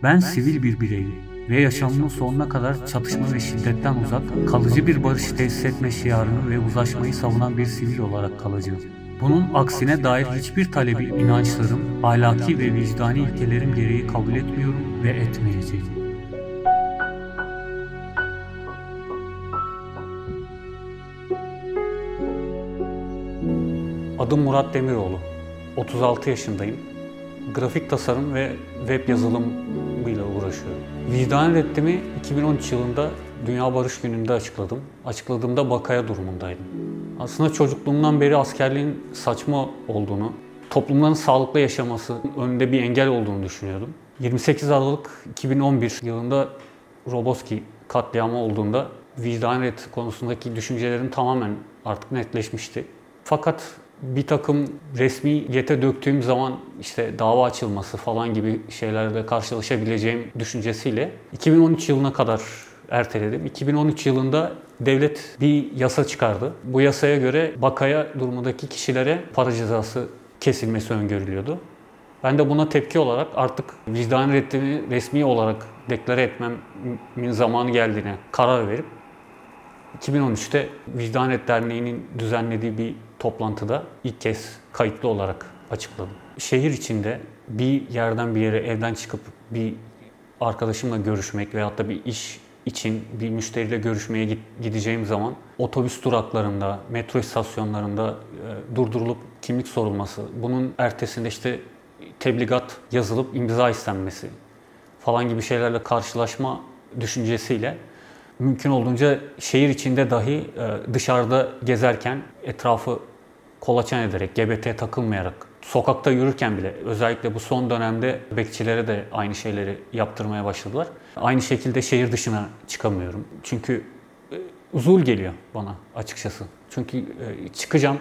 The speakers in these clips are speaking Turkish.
Ben sivil bir bireyim ve yaşamımın sonuna kadar çatışma ve şiddetten uzak, kalıcı bir barışı tesis etme şiarını ve uzlaşmayı savunan bir sivil olarak kalacağım. Bunun aksine dair hiçbir talebi inançlarım, ahlaki ve vicdani ilkelerim gereği kabul etmiyorum ve etmeyeceğim. Adım Murat Demiroğlu. 36 yaşındayım. Grafik tasarım ve web yazılımıyla uğraşıyorum. Vicdan reddimi 2013 yılında Dünya Barış Günü'nde açıkladım. Açıkladığımda bakaya durumundaydım. Aslında çocukluğumdan beri askerliğin saçma olduğunu, toplumların sağlıklı yaşaması önünde bir engel olduğunu düşünüyordum. 28 Aralık 2011 yılında Roboski katliamı olduğunda vicdan red konusundaki düşüncelerim tamamen artık netleşmişti. Fakat bir takım resmiyete döktüğüm zaman işte dava açılması falan gibi şeylerle karşılaşabileceğim düşüncesiyle 2013 yılına kadar erteledim. 2013 yılında devlet bir yasa çıkardı. Bu yasaya göre bakaya durumundaki kişilere para cezası kesilmesi öngörülüyordu. Ben de buna tepki olarak artık vicdan reddimi resmi olarak deklare etmemin zamanı geldiğine karar verip 2013'te Vicdanet Derneği'nin düzenlediği bir toplantıda ilk kez kayıtlı olarak açıkladım. Şehir içinde bir yerden bir yere evden çıkıp bir arkadaşımla görüşmek veyahut da bir iş için bir müşteriyle görüşmeye gideceğim zaman otobüs duraklarında, metro istasyonlarında durdurulup kimlik sorulması, bunun ertesinde işte tebligat yazılıp imza istenmesi falan gibi şeylerle karşılaşma düşüncesiyle mümkün olduğunca şehir içinde dahi dışarıda gezerken etrafı kolaçan ederek, GBT'ye takılmayarak, sokakta yürürken bile özellikle bu son dönemde bekçilere de aynı şeyleri yaptırmaya başladılar. Aynı şekilde şehir dışına çıkamıyorum. Çünkü uzun geliyor bana açıkçası. Çünkü çıkacağım,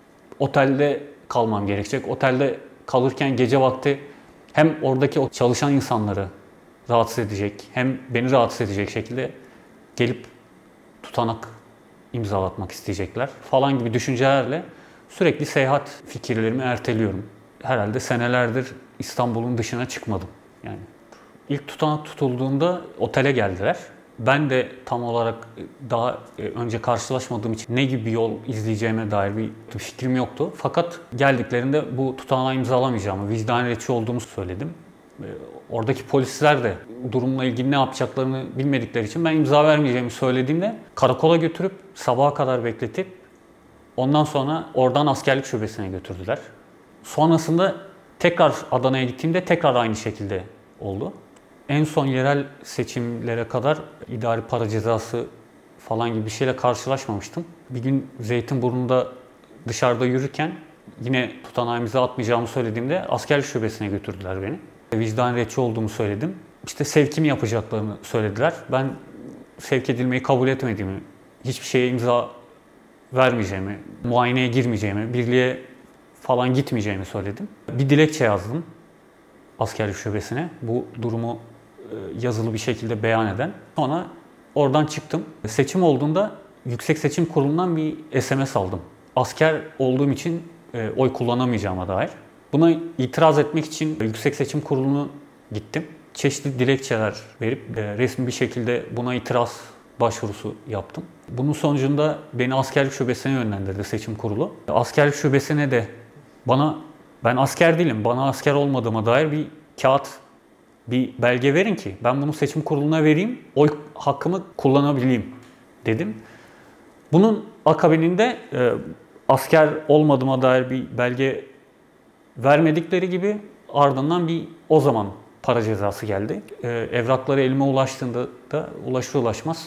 otelde kalmam gerekecek. Otelde kalırken gece vakti hem oradaki o çalışan insanları rahatsız edecek, hem beni rahatsız edecek şekilde gelip tutanak imzalatmak isteyecekler falan gibi düşüncelerle sürekli seyahat fikirlerimi erteliyorum. Herhalde senelerdir İstanbul'un dışına çıkmadım. Yani ilk tutanak tutulduğunda otele geldiler. Ben de tam olarak daha önce karşılaşmadığım için ne gibi bir yol izleyeceğime dair bir fikrim yoktu. Fakat geldiklerinde bu tutanağı imzalamayacağımı, vicdan reddçi olduğumu söyledim. Oradaki polisler de durumla ilgili ne yapacaklarını bilmedikleri için ben imza vermeyeceğimi söylediğimde karakola götürüp sabaha kadar bekletip ondan sonra oradan askerlik şubesine götürdüler. Sonrasında tekrar Adana'ya gittiğimde tekrar aynı şekilde oldu. En son yerel seçimlere kadar idari para cezası falan gibi bir şeyle karşılaşmamıştım. Bir gün Zeytinburnu'nda dışarıda yürürken yine tutanağı imza atmayacağımı söylediğimde askerlik şubesine götürdüler beni. Vicdan reddçi olduğumu söyledim. İşte sevkimi yapacaklarını söylediler. Ben sevk edilmeyi kabul etmediğimi, hiçbir şeye imza vermeyeceğimi, muayeneye girmeyeceğimi, birliğe falan gitmeyeceğimi söyledim. Bir dilekçe yazdım askerlik şubesine. Bu durumu yazılı bir şekilde beyan eden. Sonra oradan çıktım. Seçim olduğunda Yüksek Seçim Kurulu'ndan bir SMS aldım. Asker olduğum için oy kullanamayacağıma dair. Buna itiraz etmek için Yüksek Seçim Kurulu'na gittim. Çeşitli dilekçeler verip resmi bir şekilde buna itiraz başvurusu yaptım. Bunun sonucunda beni askerlik şubesine yönlendirdi seçim kurulu. Askerlik şubesine de ben asker değilim, bana asker olmadığıma dair bir kağıt, bir belge verin ki ben bunu seçim kuruluna vereyim, oy hakkımı kullanabileyim dedim. Bunun akabininde asker olmadığıma dair bir belge vermedikleri gibi ardından o zaman para cezası geldi. Evrakları elime ulaştığında da ulaşır ulaşmaz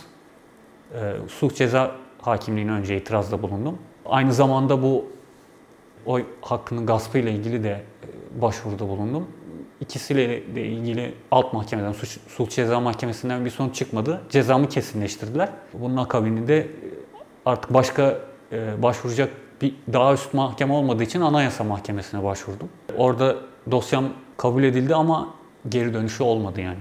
sulh ceza hakimliğine önce itirazda bulundum. Aynı zamanda bu oy hakkının gaspı ile ilgili de başvuruda bulundum. İkisiyle de ilgili alt mahkemeden, sulh ceza mahkemesinden bir sonuç çıkmadı. Cezamı kesinleştirdiler. Bunun akabininde artık başka başvuracak bir daha üst mahkeme olmadığı için Anayasa Mahkemesi'ne başvurdum. Orada dosyam kabul edildi ama geri dönüşü olmadı yani.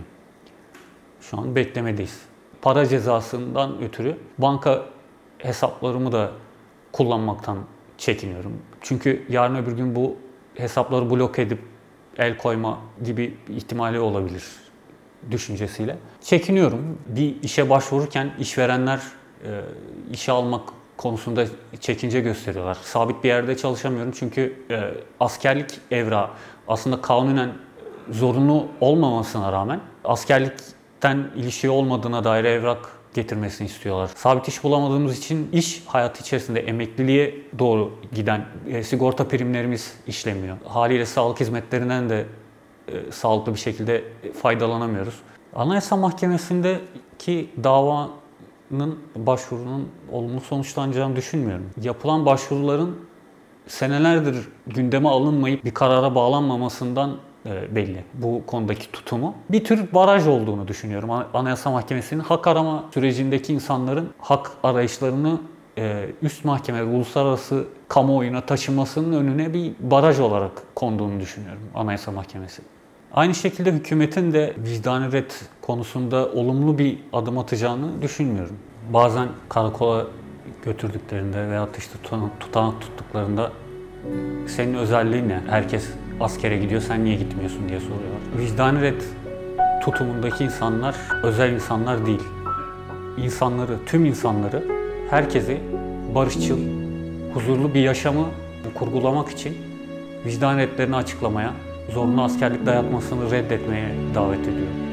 Şu an beklemedeyiz. Para cezasından ötürü banka hesaplarımı da kullanmaktan çekiniyorum. Çünkü yarın öbür gün bu hesapları bloke edip el koyma gibi ihtimali olabilir. düşüncesiyle. Çekiniyorum. Bir işe başvururken işverenler işe almak konusunda çekince gösteriyorlar. Sabit bir yerde çalışamıyorum çünkü askerlik evrağı aslında kanunen zorunlu olmamasına rağmen askerlikten ilişiği olmadığına dair evrak getirmesini istiyorlar. Sabit iş bulamadığımız için iş hayatı içerisinde emekliliğe doğru giden sigorta primlerimiz işlemiyor. Haliyle sağlık hizmetlerinden de sağlıklı bir şekilde faydalanamıyoruz. Anayasa Mahkemesi'ndeki başvurunun olumlu sonuçlanacağını düşünmüyorum. Yapılan başvuruların senelerdir gündeme alınmayıp bir karara bağlanmamasından belli bu konudaki tutumu. Bir tür baraj olduğunu düşünüyorum. Anayasa Mahkemesi'nin hak arama sürecindeki insanların hak arayışlarını üst mahkeme, uluslararası kamuoyuna taşımasının önüne bir baraj olarak konduğunu düşünüyorum Anayasa Mahkemesi. Aynı şekilde hükümetin de vicdani ret konusunda olumlu bir adım atacağını düşünmüyorum. Bazen karakola götürdüklerinde veyahut işte tutanak tuttuklarında senin özelliğin ne? Herkes askere gidiyor, sen niye gitmiyorsun diye soruyorlar. Vicdani ret tutumundaki insanlar özel insanlar değil. Tüm insanları, herkesi barışçıl, huzurlu bir yaşamı kurgulamak için vicdan retlerini açıklamaya, zorunlu askerlik dayatmasını reddetmeye davet ediyor.